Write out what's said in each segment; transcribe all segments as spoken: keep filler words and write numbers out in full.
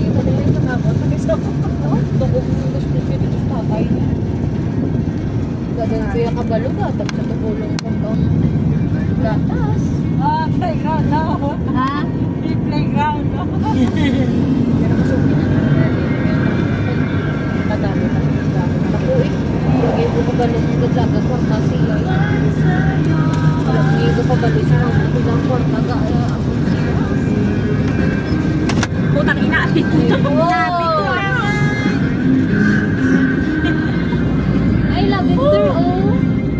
Pagkakita sa kapon, nag-isa ko. Tugog ng gusto siya dito sa tatay niya. Gadan ko yung kabalo ba? Tapos sa tugulong kong bang gatas. Ah, playground na. Ha? Playground na. Pero masukin na naman. Kadami na. Ako eh. Lagi ko kabalo ng gaglaga ko kasi ay. Lagi ko kabalo siya ng gaglaga ko kagaya ako siya. Putang ina. Sabi ko. I love it there, oh.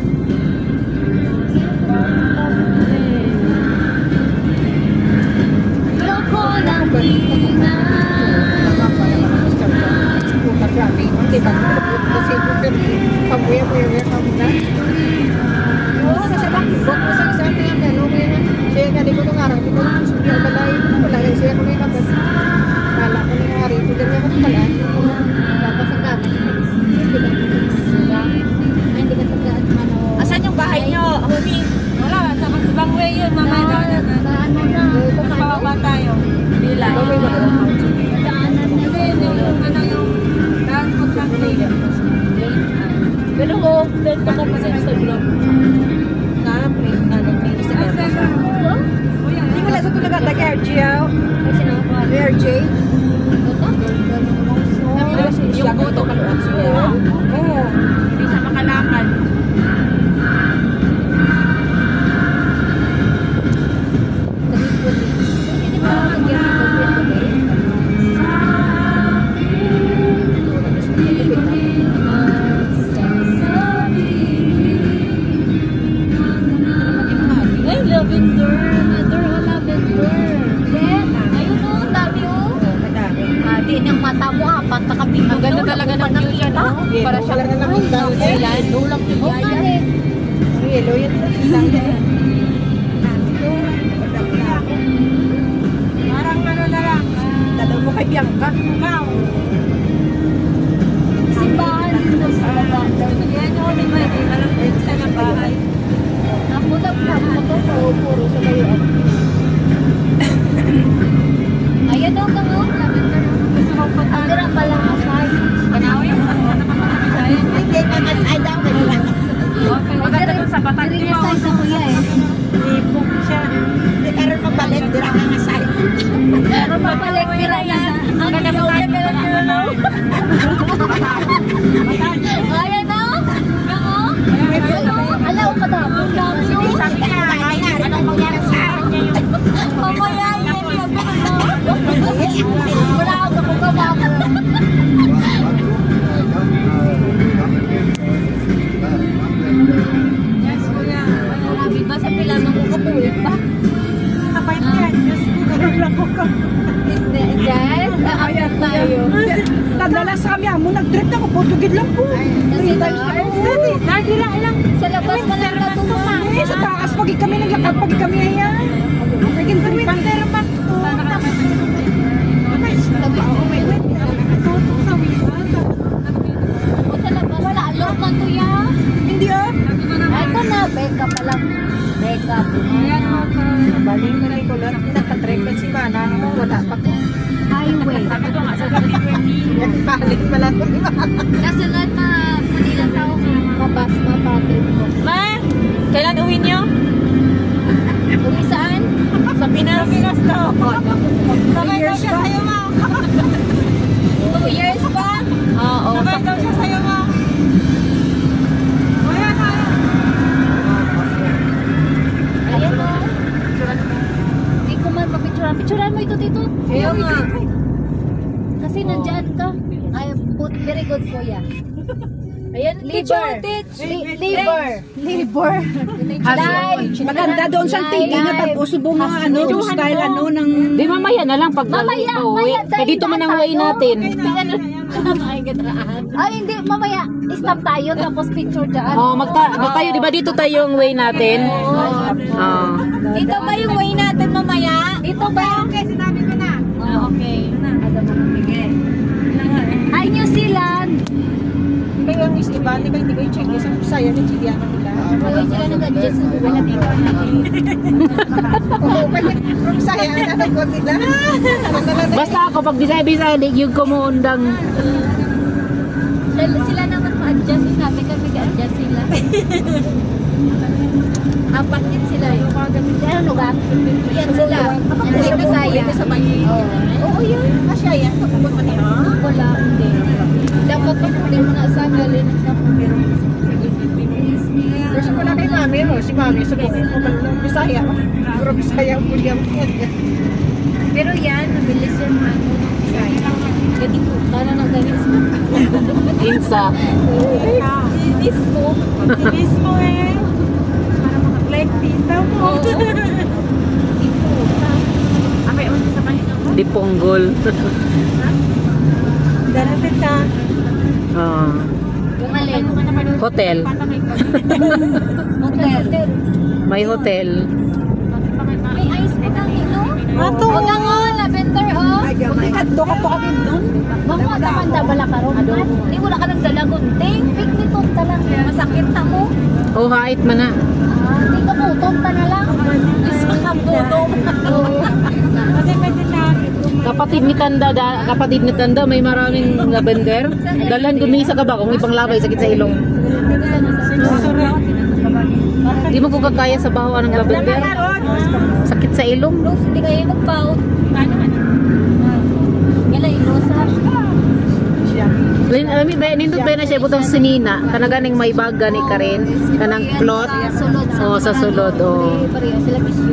Loko lang ina. Diba? Kasi pabuya-buya kami na. Oo, kasi bakit? Bok mo sa isa niya, gano'n mo yun. Siya kali ko nung araw, di ko nung subi ang balay. Wala lang siya kung may kapag. Kala ko nung araw, ito din niya ko pala. Dapat sa gamit. Hindi ka tagaan ano. Asan yung bahay nyo? Humi. Wala, sa ibang way yun, mamaya daanan na. Daanan na. Pababa tayo. Bila. Daanan na. Kasi yung ano yung daan po ng lake. Pero ko, doon pa kami sa Instagram. Na-pre, na-pre. Hindi mo lang sa tulad ang R J. Ay, sinapa. R J. Yung boto kaluan siya. Oo. Hindi siya makalakad. Hindi ba ay, lavender. Lavender, lavender. Yeah. Ayun o, ang dami o. Ah, di niyang mata mo, apat na kapito. Ang ganda talaga ng view dyan, no? Para siya lang naman daw. Zealand. Tulak ni Yaya. Yellow yan. Parang ano na lang. Dalaw mo kay Bianca. Ikaw. Simbahan dito sa baba. Yan yung ulit ba? Hindi alam ko isa ng bahay. Ako na po, puro, puro sa kayo. Ayan o, kang o. Lavender o. Gusto ko punta. Ang dira pa lang asay. Kanawi. Ano naman kami tayo? Hindi, kamasay daw. Maganda dun sa batang Diri niya sa kuya eh. Lipong siya. Hindi, karoon magbalik. Dira ka masay. Pero papalik nila yan. Ang ginawa ka lang yun o. Ayan o. Kang o. Ala o kadami. Dami o. Sabi niya, anong mangyari sa akin? Mamaya yan yung gano'n. Wala ako kung kamama. Yes, kuya. Sabi ba sa pila ng kukupulit pa? Kapay mo yan. Yes, kuya. Lang ko ka. Hindi, dyan. Nakapit tayo. Tadalas kami mo, nag-trip ako, Portugid lang po. Kasi tayo. Dahil lang ilang. Sa labas pa lang natuma. Eh, sa taas, pagi kami naglakad, pagi kami ayan. Naging trip. Pantera pa. Sana ka naman Sabi ko, may wet. Tutok sa wiwan. O sa labas, wala. Loob na to yan. Hindi ah. Ay, ito na. Beka pa lang. Beka. Ayan mo pa. Baling mo na ikulat. Nakatrip pa si Mana. Wala pa ko. Highway. Sabi ko nga sa twenty twenty. Balik pala ko. Kasunod ma, manilang tao. Mabas, mapatrip ko. Ma, kailan uwi niyo? Uwi saan? Sa Pinas. Sa Pinas daw. Sabay daw siya sa'yo, ma. Two years pa? Oo. Sabay daw siya sa'yo, ma. Kuya, na. Ayan o. Hindi ko man papicturan. Picturan mo ito dito. Ayaw nga. Kasi nandyan ka. Ay, put, very good kuya. Ayan, liver. Li- liver. Liver. Live. Maganda doon sa tingin na pag usubo mga ano, style ano ng... Di mamaya na lang pag Mamaya, pauwi. mamaya, Eh dito man ang way tayo. natin. Ay, hindi. Mamaya, stop tayo tapos picture dyan. Oh, magta mag tayo, di ba dito tayo yung way natin? Oh. Dito ba yung way natin mamaya? Dito ba? Okay, sinabi ko na. Oh, okay. Sige. Ay, New Zealand. Kayo ang istiban, hindi ko i-check. Isang saya ni Chigiana nila. Pwede sila nag-adjust sa buwan na dito natin. Oo, kasi from saya, ano ko nila. Basta ako, pag Bisaya-Bisaya, yung kumuundang. Sila, sila naman ma-adjust yung natin kami ga-adjust sila. Apat din sila yung ano lugar? Yan sila. Ano sa Bisaya? Oo, yun. Asya yan, kapag mo niya. Wala, hindi. Dapat hindi mo na sa galin na Gusto ko na kay mami, no? Si mami, subukin ko man ng Bisaya. Pero Bisaya ang pulyang yan. pero yan, mabilis yan ano. Bisaya. Gadi po, para nang galis mo. Insa. Inis mo. Inis mo eh. Para maka-like tita mo. Apay, ano sa kanina mo? Diponggol. Darating sa... Ah. Yung alin. Hotel. Hotel. May hotel. May ice mo kang ino? Ato. Huwag kang o, lavender o. Kanto ka po kami doon. Mamo, daman dabala ka ron. Hindi wala ka nang dalagunting. Pig ni Tonta lang. Masakit na mo. Oh, hait man na. Ah, dito po, Tonta na lang. Isa ka puto. Kasi pwede na. Kapatid ni Tanda, da, kapatid ni Tanda, may maraming lavender. Dalhan gumisa ka ba kung ibang labay sakit sa ilong? Di mo ko kakaya sa bahaw ng lavender. Sakit sa ilong. Rose, hindi kayo magpaut. Paano man? Gala yung rosa. Lin, alam mo ba, nindot ba na siya butang sinina? Kanaganing may baga ni Karen. Kanang plot. Sa sulod. Oo, sa sulod, oo. Pareho sila bisyo.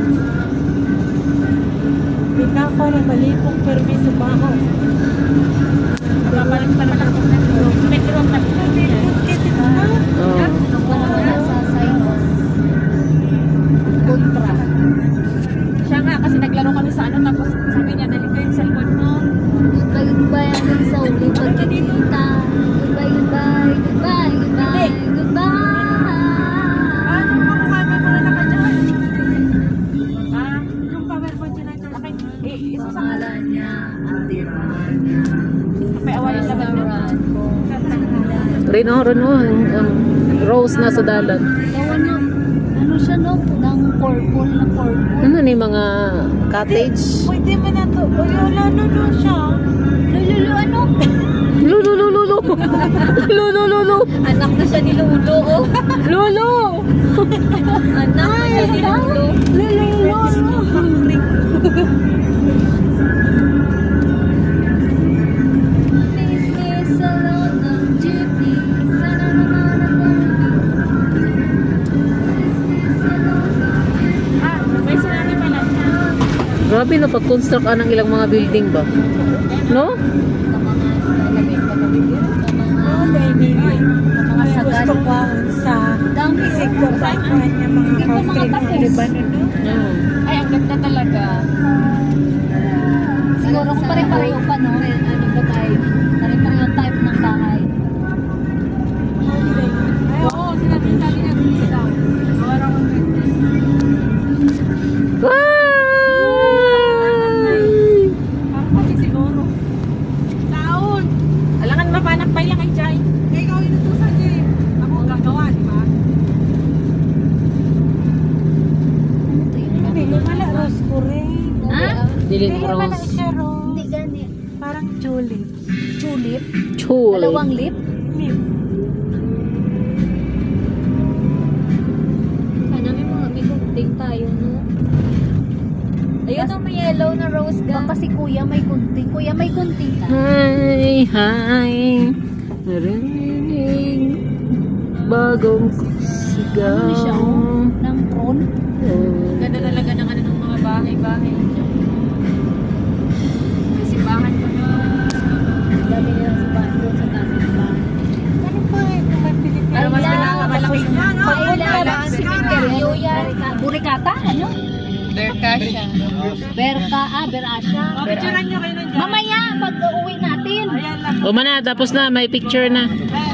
Bita ko na malipong permiso ba ako? Papalag pa naman ako. Metro ang kapitid. Oo. Wala sa Sinus. Kontra. Siya nga kasi naglaro kami sa ano tapos sabi niya dali ko yung cellphone mo. Goodbye, goodbye hanggang sa uli pagkikita. Goodbye, goodbye, goodbye, goodbye, goodbye. Ano mo kami mo na nakadyan? Ah, yung power mo dyan na akin. Eh, isa sa Pangalan niya, kapay awalan sa banda. Reno, Reno, ang, ang rose na sa dalan. Ewan na, ano siya no? Ng purple na purple. Ano ni mga cottage? Pwede mo na to. O yun, ano doon siya? Lulu, ano? Lulu, lulu, lulu. Lulu, lulu. Anak na siya ni Lulu, oh. Lulu. Anak na siya ni Lulu. Lulu, Lulu. Business alone ng jeepney. Sana naman ako. Business alone. Ah, may sinabi pala siya. Grabe na pag-construct anang ilang mga building ba? No? Ng mga labi, pagkabibir. Ng mga, Oh, baby. ng mga sagan. Gusto ko sa Dami. isig ko ba ko niya mga Hindi ko country ng makatapos. Lebanon, no? Mm. Ay, ang ganda talaga. Siguro kung pare-pareho pa, no? Ano ba tayo? Pare-pareho type ng bahay. Ay, oo, sinabi sabi niya dito daw. Wala akong ganda. Parang kasi siguro. Taon! Alangan mapanap pa lang kay Jai. Eh, ikaw inutusan niya eh. Ako ang gagawa, di ba? Hindi, wala rose ko rin. Ha? Diling Hindi wala rose. siya rose. Hindi gani. Parang tulip. Tulip? Chul. Dalawang lip? Lip. Sana may mga may gunting tayo, no? Ayun ang may yellow na rose ga. Baka si kuya may gunting. Kuya may gunting ka. Hi, hi. Narinig bagong sigaw. Ano siya, oh? Ng prawn? Oh. Ganda talaga ng ano ng mga bahay-bahay. May simbahan ko na. Dami nila sa bahay doon sa dami ng bahay. Ano pa eh? Kung may Pilipinas. Pero mas pinakamalaki na, no? Kailangan si Pinterio yan. Burikata? Ano? Berkasya. Berka, ah, Berasya. Picturean nyo kayo nandiyan. Mamaya, pag uuwi natin. Ayan lang. O mana, tapos na, may picture na.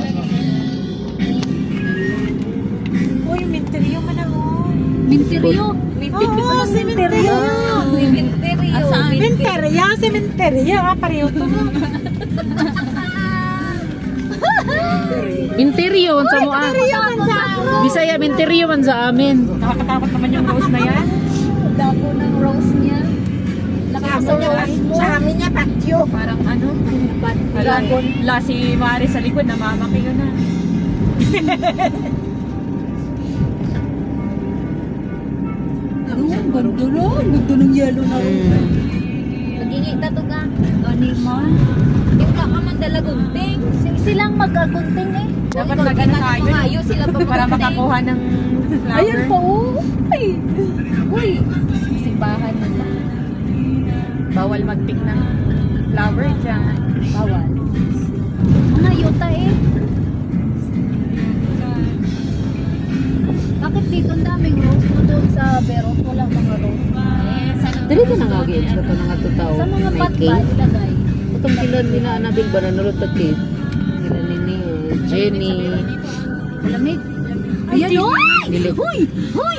Uy, minteryo man ako. Minterio. Oo, sementeryo. Minterio. Sementeryo, sementeryo. Ah, pareho to. Interior sa mo ah. Bisaya interior man sa amin. Nakakatakot naman yung rose na yan. Dako ng rose niya. Lakas sa rose mo. Sa amin niya, patio. Parang ano? Dragon. La si Mari sa likod, namamaki yun na. Ang ganda lang. Ganda ng yellow na rose. Magiging tato ka. Ani mo. Yung ka ka man dalagunting. Silang magagunting eh. Dapat mag-ano tayo. Mayo sila pa Para makakuha ng flower. Ayan pa oh. Ay. Uy. Simbahan nila. Bawal mag-pick ng flower dyan. Bawal. Mga yuta eh. Bakit dito ang daming rose mo doon sa Berok? Walang mga rose. Eh, sana Dili ka nang agit sa to nga tutaw. sa mga May pot ba cake. ilagay? Itong sila nila anabil ba nanulot ta cake. Sila nini Jenny. Malamig. Ayan o! Dili. Huy! Huy!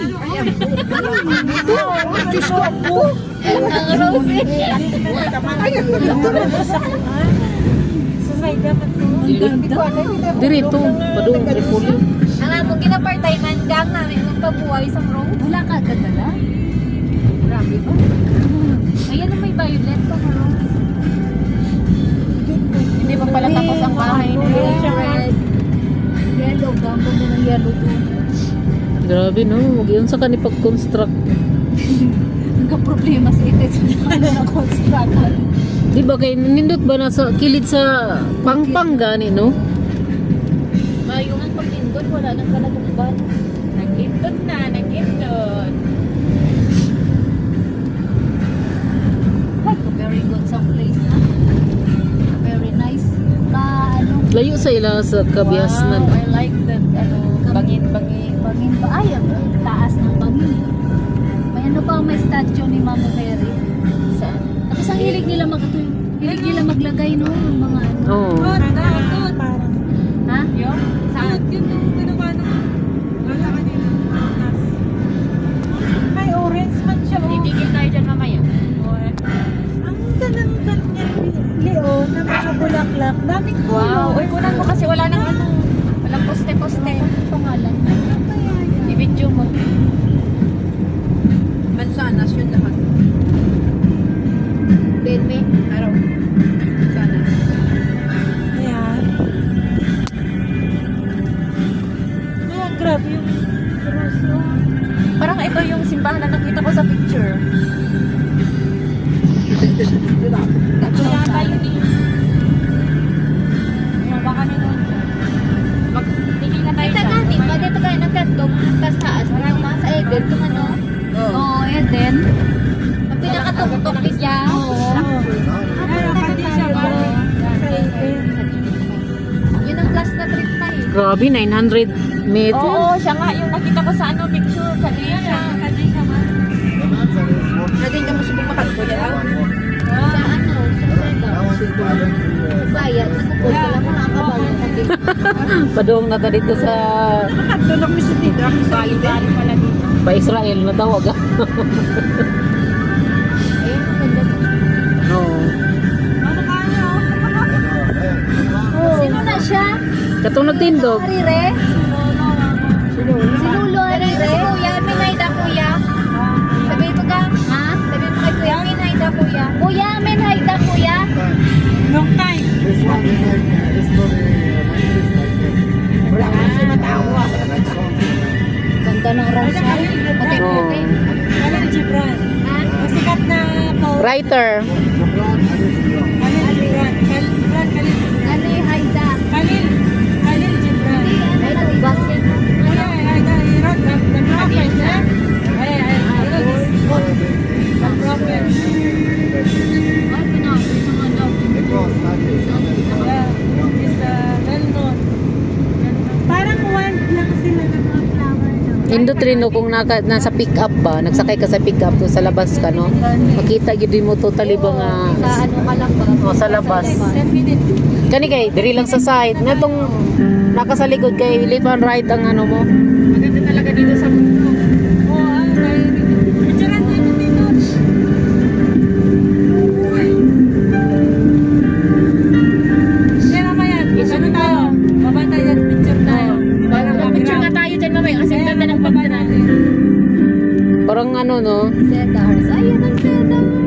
Diyos ko po! Ang rose eh. Sa side dapat to. Dili. Diri to padung repolyo. Ang among ginapartayman gang namin magpabuhay sa rose. Wala ka agad-ala. Grabe ba? Ayan ang may violet pa na rose. Hindi pa pala tapos ang bahay nila. Red. Yellow. Gambo na ng yellow to. Grabe no, yun sa kani pag-construct. Nagka-problema sa ites na construction. Di ba kay nindot ba na sa kilid sa pangpang gani no? Mayroong ang pag-indon, wala nang kalagumban. Nag-indot na, nag-indot. Ay, very good sa place ha. Very nice. Ka, ano, Layo sa ila sa kabiasnan. Wow, I like that. Ano, bangin-bangin. bangin ba? Ay, ang taas ng bangin. May ano pa, may statue ni Mama Mary. Saan? Tapos ang hilig nila mag hilig nila maglagay no, ng mga ano. Oo. Parang. Ha? Yun? Saan? Yun yung ginawa ng wala kanina. May orange man siya. Oh. Titigil tayo dyan mamaya. Ang ganang ganyan, Leo, na mga bulaklak. Daming puno. Wow. Uy, kunan mo kasi wala nang ano. Walang poste-poste. Ang pangalan. I-video mo. Mansanas yun lahat. Benme. Araw. Mansanas. Ayan. Ayan, grabe yung rose. Oh. Parang ito yung simbahan na nakita ko sa picture. Ito yata yun eh. Ayan, baka nyo nun. Magtigil na tayo Ito dyan. natin, pag ito kayo nagkatong tas taas, parang mga sa Eden, itong ano? Oo, Eden. Ang pinakatungtok niya. Oo. Ano, kasi siya ba? Sa Eden. Yun ang last na trip na eh. Grabe nine hundred meters. Oo, siya nga yung nakita ko sa ano picture kanina. Kanina ba? Lagay ka mo sa bumakan ko yan. Sa ano, sa Sega. Bayad, nagpupul ka lang mga kabalo. Padung na ta dito sa Tulog mi sa dito. Ako sa Bali-bali pala dito. pa Israel na tawag ah. Ayun, ang ganda to. Oo. Ano kaya? Sino na siya? Katong nagtindog. Arire? Si Lulo Arire? Kuya, minayda kuya. Sabi mo ka? Ha? Sabi mo kay kuya, minayda kuya. Kuya, minayda kuya. Long time. Wala ka na siya matawa. Ganda ng rose. Puti-puti. Khalil Gibran. Ha? Masikat na poet. Writer. Khalil Gibran. Khalil Gibran. Khalil Gibran. Ano yung Haida? Khalil. Khalil Gibran. Ay, ito, basing. Ay, ay, ay, ay, Iraq, the the prophet, eh? Ay, ay, ay, Iraq is the prophet. Ay, pinabi sa mga dog. Yeah, is uh, well known. Parang wild lang sila ng mga flower. No? Indot rin no, kung naka, nasa pick up ba, nagsakay ka sa pick up to sa labas ka no. Makita gyud mo totally ba nga Sa ano ka lang ba? oh, sa labas. ten minutes. Kani kay diri lang sa side. Ngatong naka sa likod kay left and right ang ano mo. Maganda talaga dito sa mundo. Oo, ano tayo dito. Picturean tayo dito. Kaya mamaya, ano tayo? ano, no? Cedar. Sayang ang cedar.